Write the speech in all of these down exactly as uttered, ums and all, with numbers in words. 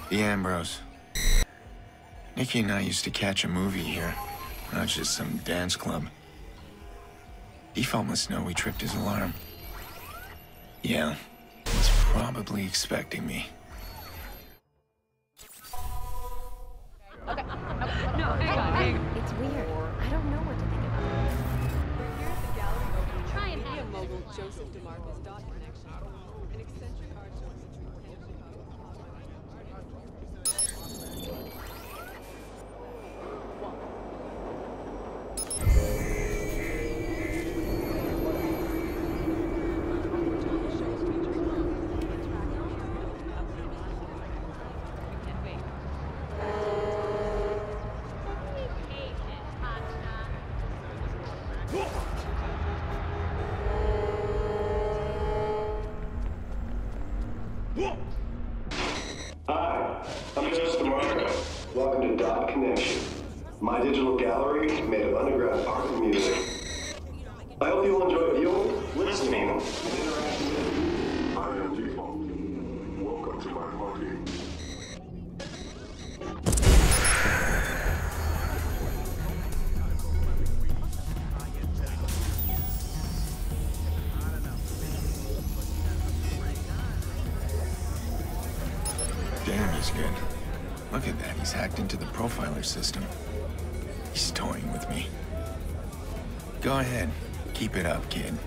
The Ambrose. Nikki and I used to catch a movie here, not just some dance club. Default must know we tripped his alarm. Yeah, he's probably expecting me. Okay. No, hang on, hang on. It's weird. I don't know what to think about it. Here's the gallery Try and media have mogul it. Joseph DeMarcus dot connection. An eccentric art journalist Hi, I'm Joseph DeMarco. Welcome to Dot Connection, my digital gallery made of underground art and music. I hope you'll enjoy viewing, listening, and interacting. I am Default. Welcome to my party. Damn, he's good. Look at that, he's hacked into the profiler system. He's toying with me. Go ahead, keep it up, kid.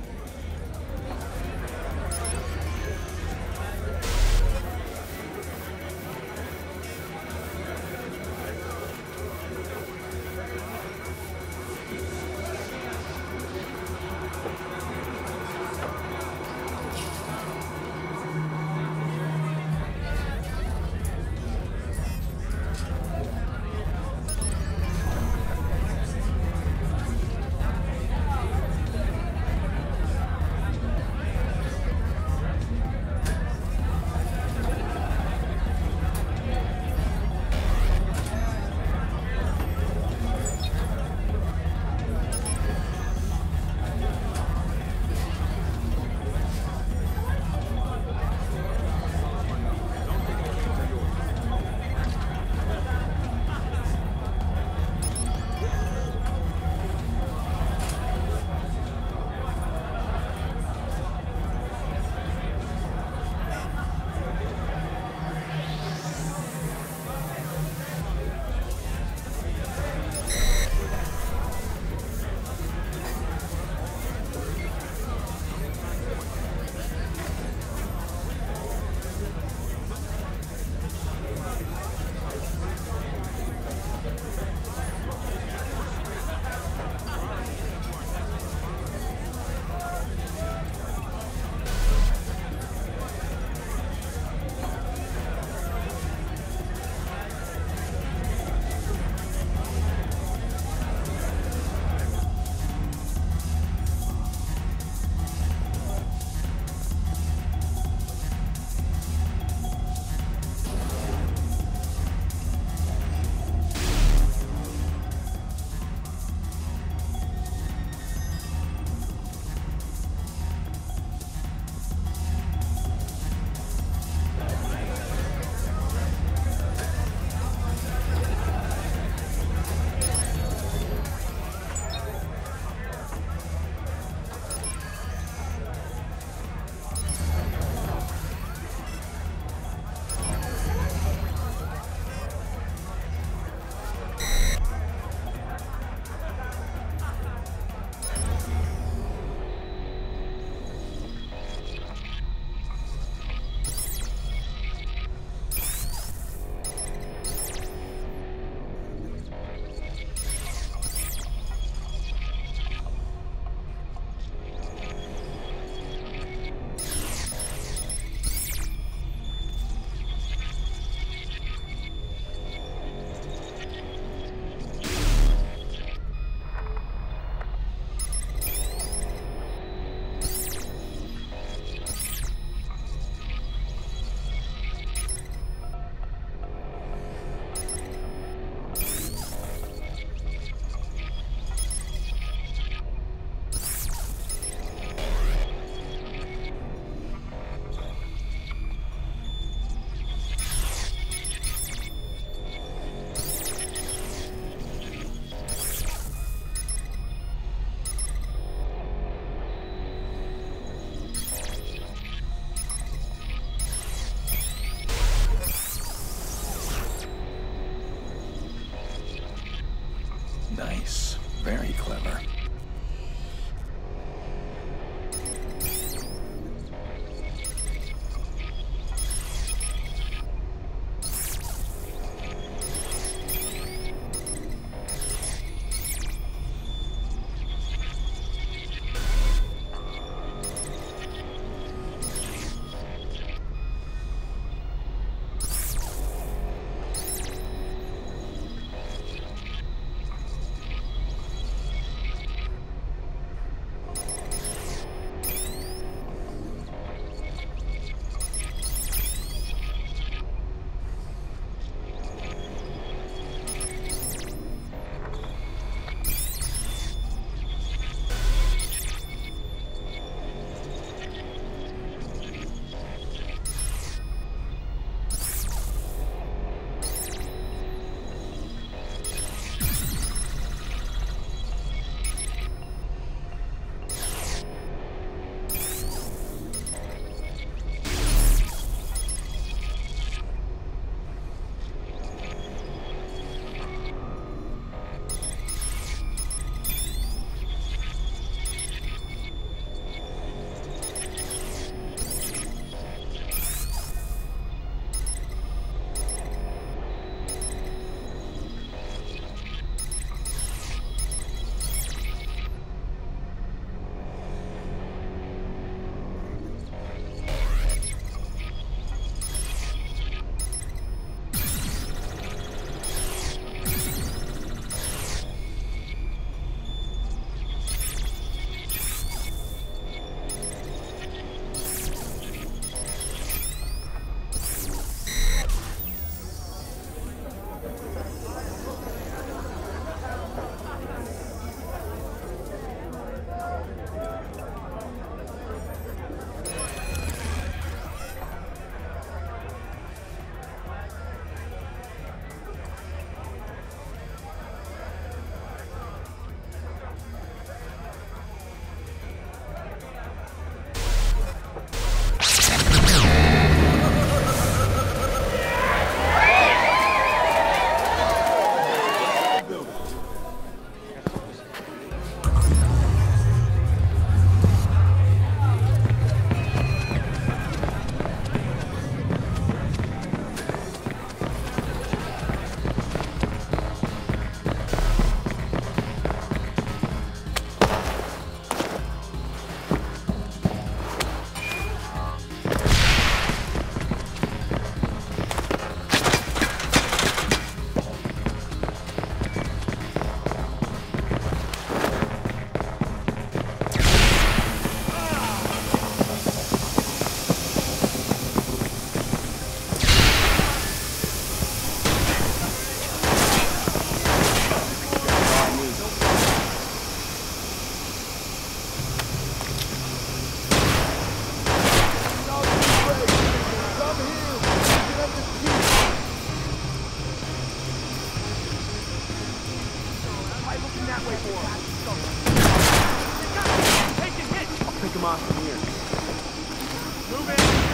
I'll pick him off from here. Move in.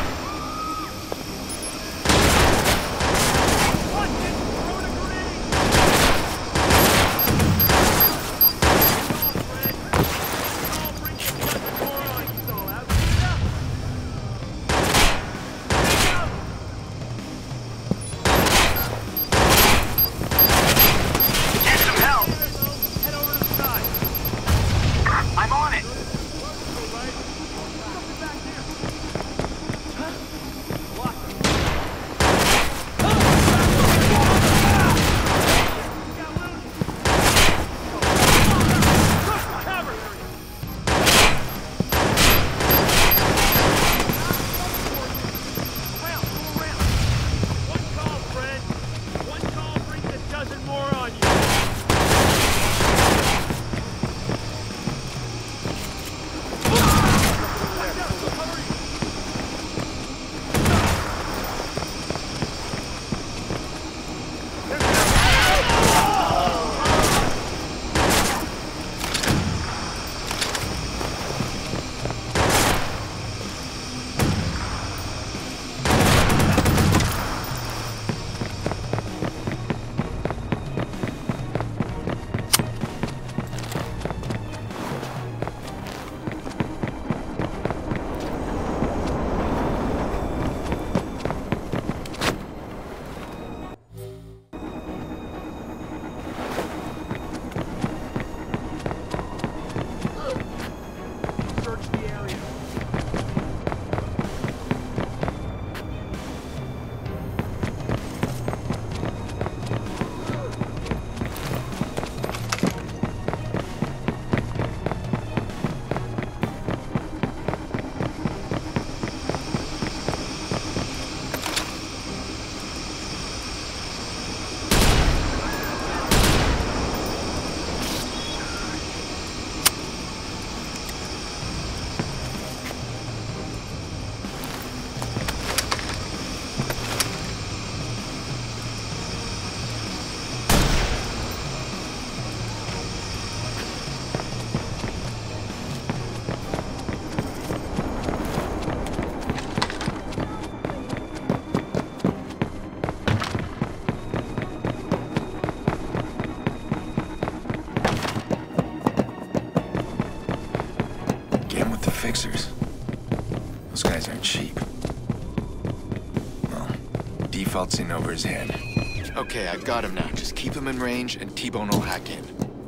Fixers. Those guys aren't cheap. Well, default's in over his head. Okay, I got him now. Just keep him in range and T-Bone will hack in.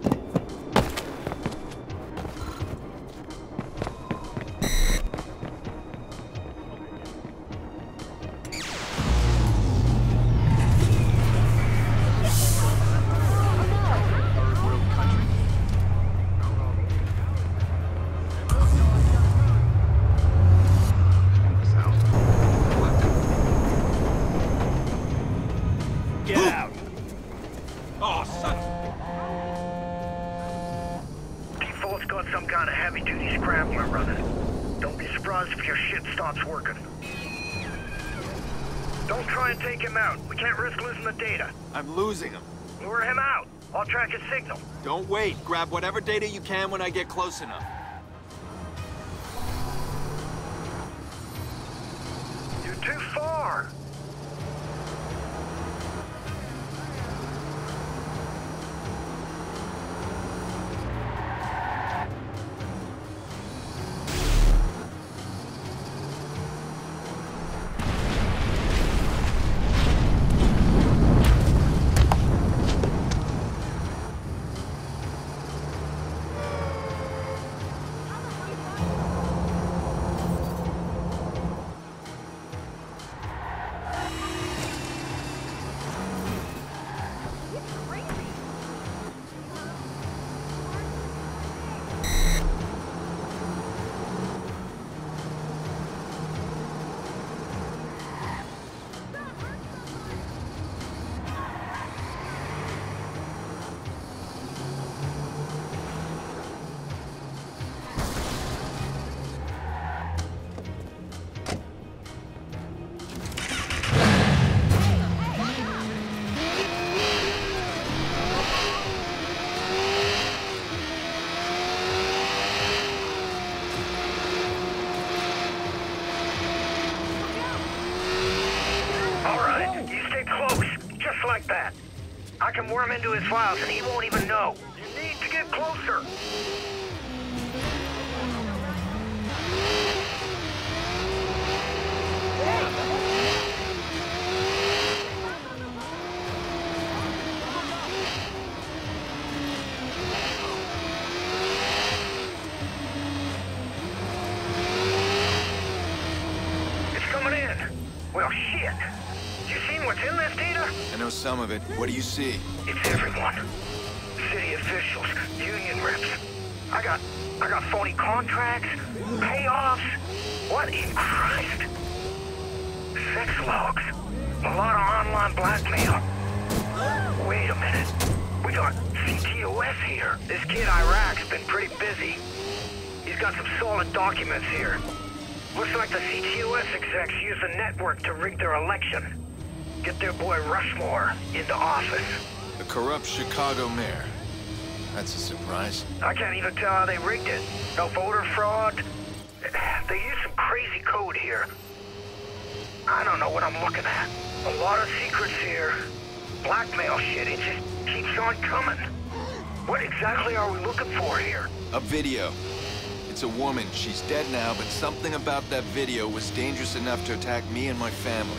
Get out! Oh, son! Default's got some kind of heavy-duty scrambler running. Don't be surprised if your shit stops working. Don't try and take him out. We can't risk losing the data. I'm losing him. Lure him out. I'll track his signal. Don't wait. Grab whatever data you can when I get close enough. You're too far. Get close, just like that. I can worm into his files and he won't even know. You need to get closer. It's coming in. Well, shit. You seen what's in this data? I know some of it. What do you see? It's everyone. City officials, union reps. I got, I got phony contracts, payoffs. What in Christ? Sex logs. A lot of online blackmail. Wait a minute. We got C T O S here. This kid Iraq's been pretty busy. He's got some solid documents here. Looks like the C T O S execs use the network to rig their election. Get their boy Rushmore into office. The corrupt Chicago mayor. That's a surprise. I can't even tell how they rigged it. No voter fraud. They use some crazy code here. I don't know what I'm looking at. A lot of secrets here. Blackmail shit, it just keeps on coming. What exactly are we looking for here? A video. It's a woman. She's dead now, but something about that video was dangerous enough to attack me and my family.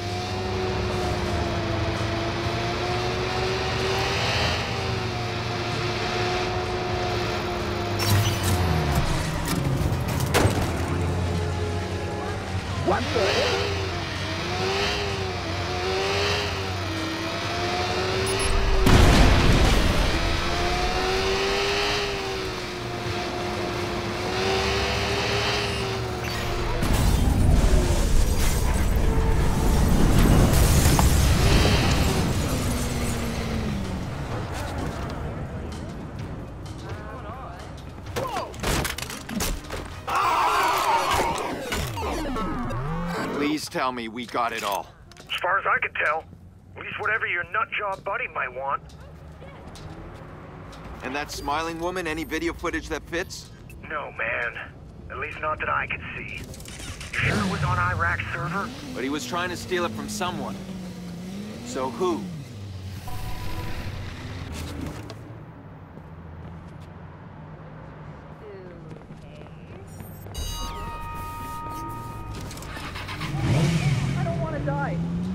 What the? Please tell me we got it all. As far as I could tell, at least whatever your nutjob buddy might want. And that smiling woman, any video footage that fits? No, man. At least not that I could see. You sure it was on Iraq's server? But he was trying to steal it from someone. So who? I don't want to die.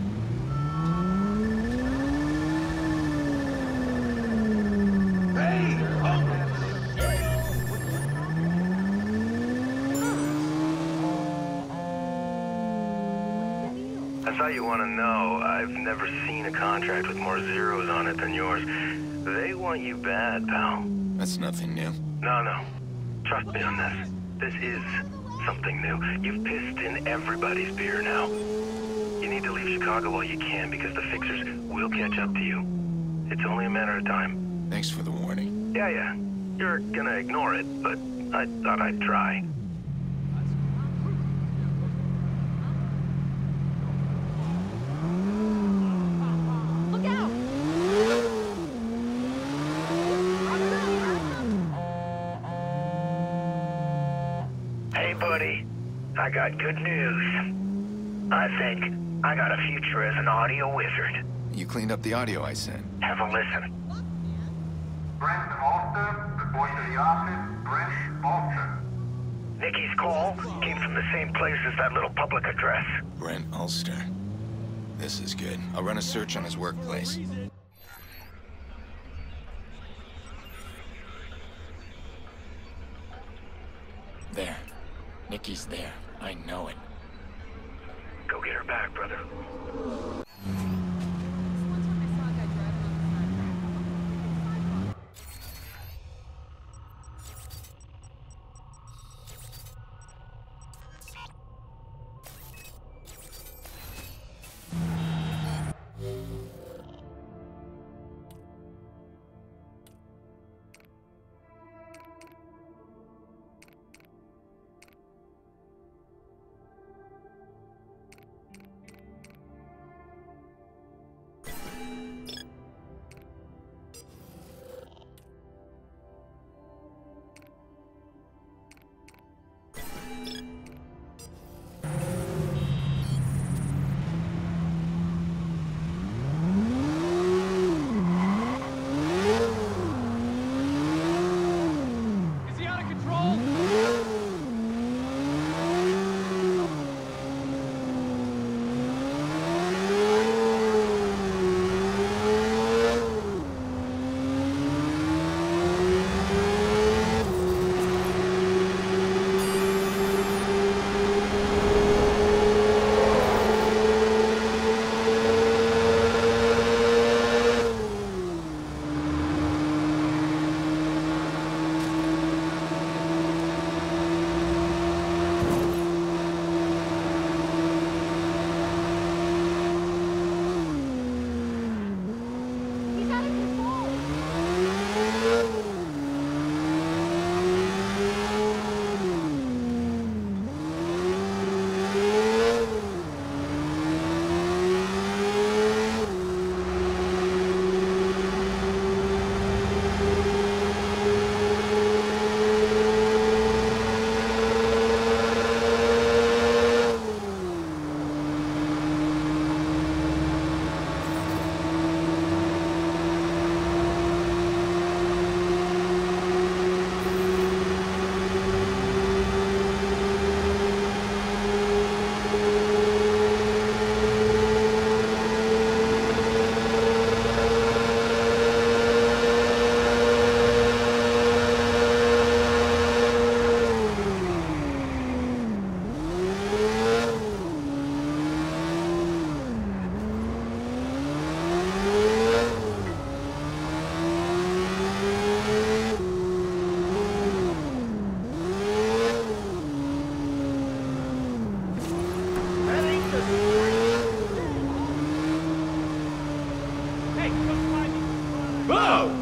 That's how you want to know. I've never seen a contract with more zeros on it than yours. They want you bad, pal. That's nothing new. No, no. Trust me on this. This is something new. You've pissed in everybody's beer now. You need to leave Chicago while you can because the fixers will catch up to you. It's only a matter of time. Thanks for the warning. Yeah, yeah. You're gonna ignore it, but I thought I'd try. Look out! Hey, buddy. I got good news. I think I got a future as an audio wizard. You cleaned up the audio I sent. Have a listen. Brent Ulster, report to the office. Brent Ulster. Nikki's call came from the same place as that little public address. Brent Ulster. This is good. I'll run a search on his workplace. There. Nikki's there. I know it. Go get her back, brother. Whoa!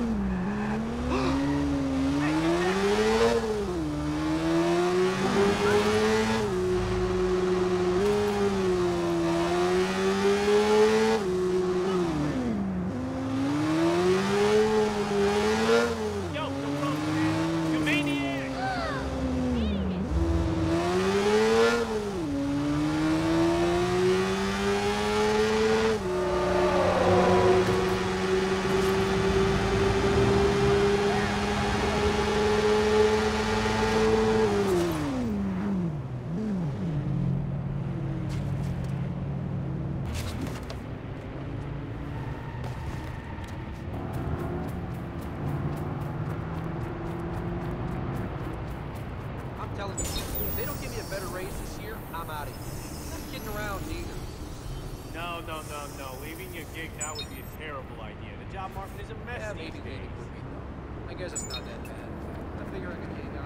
Telling you, if they don't give me a better raise this year, I'm out of here. I'm not kidding around either. No, no, no, no. Leaving your gig now would be a terrible idea. The job market is a mess Yeah, these maybe, maybe days. it would be though. I guess it's not that bad. I figure I can hang out.